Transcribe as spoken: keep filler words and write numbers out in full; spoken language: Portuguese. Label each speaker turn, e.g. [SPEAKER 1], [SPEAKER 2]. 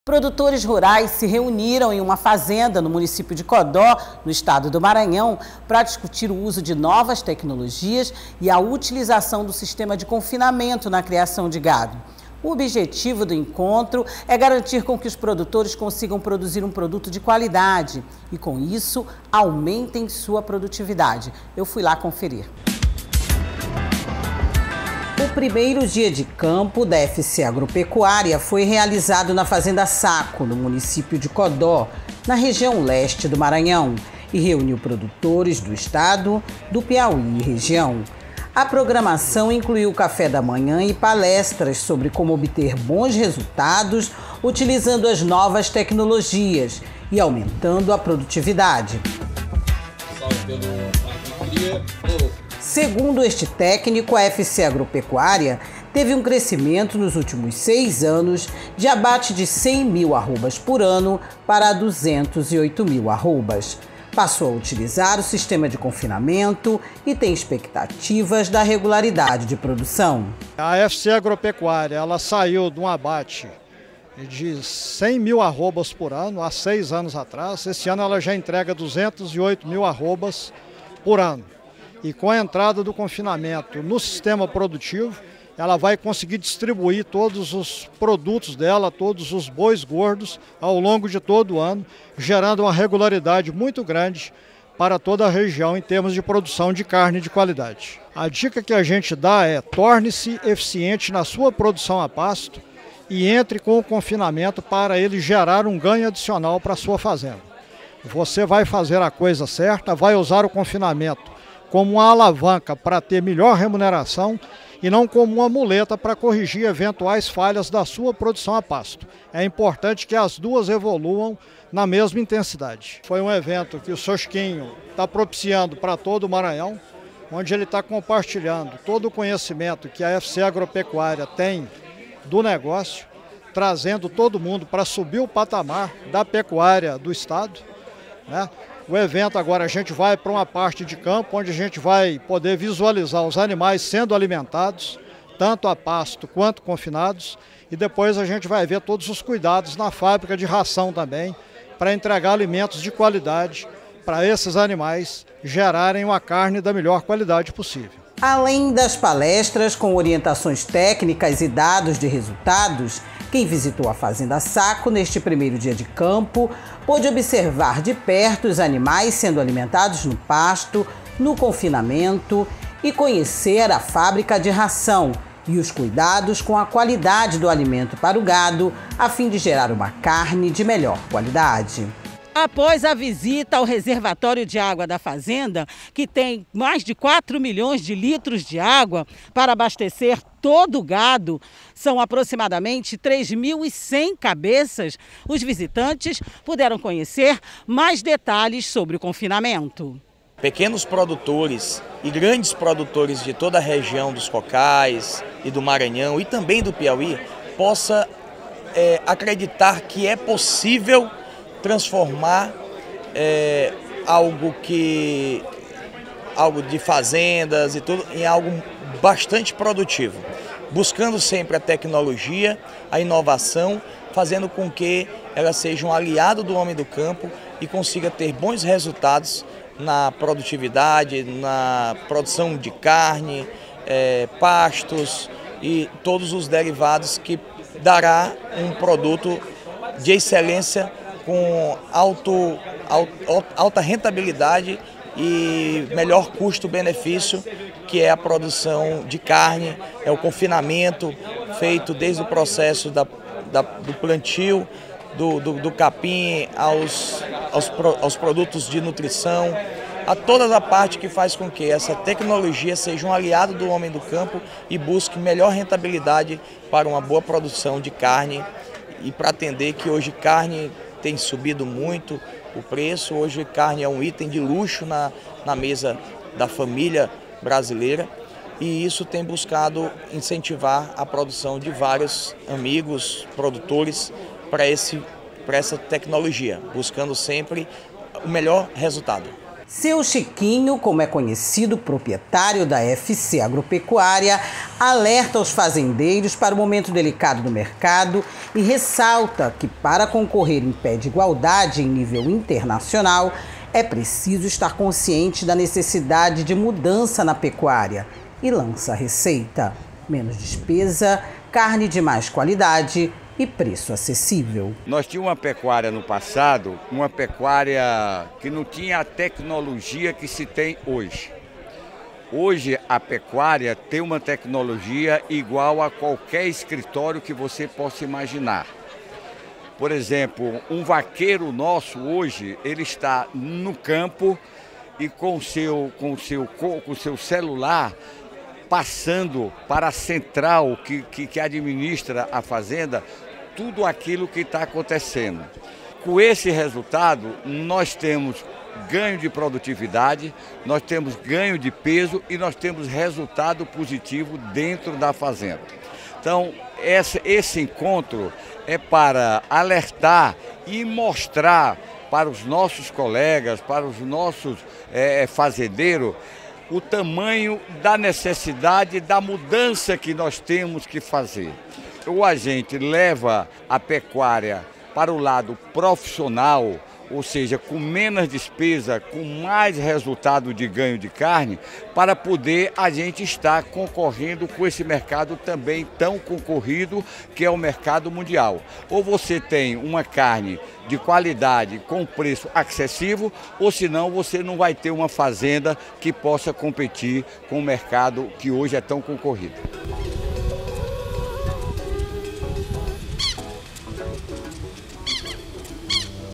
[SPEAKER 1] Produtores rurais se reuniram em uma fazenda no município de Codó, no estado do Maranhão, para discutir o uso de novas tecnologias e a utilização do sistema de confinamento na criação de gado. O objetivo do encontro é garantir com que os produtores consigam produzir um produto de qualidade e, com isso, aumentem sua produtividade. Eu fui lá conferir. O primeiro dia de campo da F C Agropecuária foi realizado na Fazenda Saco, no município de Codó, na região leste do Maranhão, e reuniu produtores do estado, do Piauí e região. A programação incluiu café da manhã e palestras sobre como obter bons resultados utilizando as novas tecnologias e aumentando a produtividade. Segundo este técnico, a F C Agropecuária teve um crescimento nos últimos seis anos de abate de cem mil arrobas por ano para duzentos e oito mil arrobas. Passou a utilizar o sistema de confinamento e tem expectativas da regularidade de produção.
[SPEAKER 2] A F C Agropecuária ela saiu de um abate de cem mil arrobas por ano há seis anos atrás. Esse ano ela já entrega duzentos e oito mil arrobas por ano. E com a entrada do confinamento no sistema produtivo, ela vai conseguir distribuir todos os produtos dela, todos os bois gordos, ao longo de todo o ano, gerando uma regularidade muito grande para toda a região em termos de produção de carne de qualidade. A dica que a gente dá é: torne-se eficiente na sua produção a pasto e entre com o confinamento para ele gerar um ganho adicional para a sua fazenda. Você vai fazer a coisa certa, vai usar o confinamento como uma alavanca para ter melhor remuneração e não como uma muleta para corrigir eventuais falhas da sua produção a pasto. É importante que as duas evoluam na mesma intensidade. Foi um evento que o Sosquinho está propiciando para todo o Maranhão, onde ele está compartilhando todo o conhecimento que a F C Agropecuária tem do negócio, trazendo todo mundo para subir o patamar da pecuária do estado, né? O evento agora a gente vai para uma parte de campo onde a gente vai poder visualizar os animais sendo alimentados, tanto a pasto quanto confinados, e depois a gente vai ver todos os cuidados na fábrica de ração também, para entregar alimentos de qualidade para esses animais gerarem uma carne da melhor qualidade possível.
[SPEAKER 1] Além das palestras com orientações técnicas e dados de resultados, quem visitou a Fazenda Saco neste primeiro dia de campo pôde observar de perto os animais sendo alimentados no pasto, no confinamento e conhecer a fábrica de ração e os cuidados com a qualidade do alimento para o gado, a fim de gerar uma carne de melhor qualidade. Após a visita ao reservatório de água da fazenda, que tem mais de quatro milhões de litros de água para abastecer todo o gado, são aproximadamente três mil e cem cabeças, os visitantes puderam conhecer mais detalhes sobre o confinamento.
[SPEAKER 3] Pequenos produtores e grandes produtores de toda a região dos Cocais e do Maranhão e também do Piauí possa é, acreditar que é possível transformar é, algo que algo de fazendas e tudo em algo bastante produtivo, buscando sempre a tecnologia, a inovação, fazendo com que ela seja um aliado do homem do campo e consiga ter bons resultados na produtividade, na produção de carne, é, pastos e todos os derivados que dará um produto de excelência com alto, alto, alta rentabilidade e melhor custo-benefício, que é a produção de carne, é o confinamento feito desde o processo da, da, do plantio, do, do, do capim aos, aos, aos produtos de nutrição, a toda a parte que faz com que essa tecnologia seja um aliado do homem do campo e busque melhor rentabilidade para uma boa produção de carne e para atender que hoje carne tem subido muito o preço. Hoje carne é um item de luxo na, na mesa da família brasileira e isso tem buscado incentivar a produção de vários amigos produtores para esse, para essa tecnologia, buscando sempre o melhor resultado.
[SPEAKER 1] Seu Chiquinho, como é conhecido, proprietário da F C Agropecuária, alerta os fazendeiros para o momento delicado do mercado e ressalta que, para concorrer em pé de igualdade em nível internacional, é preciso estar consciente da necessidade de mudança na pecuária e lança a receita: menos despesa, carne de mais qualidade e preço acessível.
[SPEAKER 4] Nós tínhamos uma pecuária no passado, uma pecuária que não tinha a tecnologia que se tem hoje. Hoje a pecuária tem uma tecnologia igual a qualquer escritório que você possa imaginar. Por exemplo, um vaqueiro nosso hoje, ele está no campo e com seu, com seu, com seu celular passando para a central que, que, que administra a fazenda tudo aquilo que está acontecendo. Com esse resultado, nós temos ganho de produtividade, nós temos ganho de peso e nós temos resultado positivo dentro da fazenda. Então, esse, esse encontro é para alertar e mostrar para os nossos colegas, para os nossos é, fazendeiros, o tamanho da necessidade, da mudança que nós temos que fazer. Ou a gente leva a pecuária para o lado profissional, ou seja, com menos despesa, com mais resultado de ganho de carne, para poder a gente estar concorrendo com esse mercado também tão concorrido, que é o mercado mundial. Ou você tem uma carne de qualidade com preço acessível, ou senão você não vai ter uma fazenda que possa competir com o mercado que hoje é tão concorrido.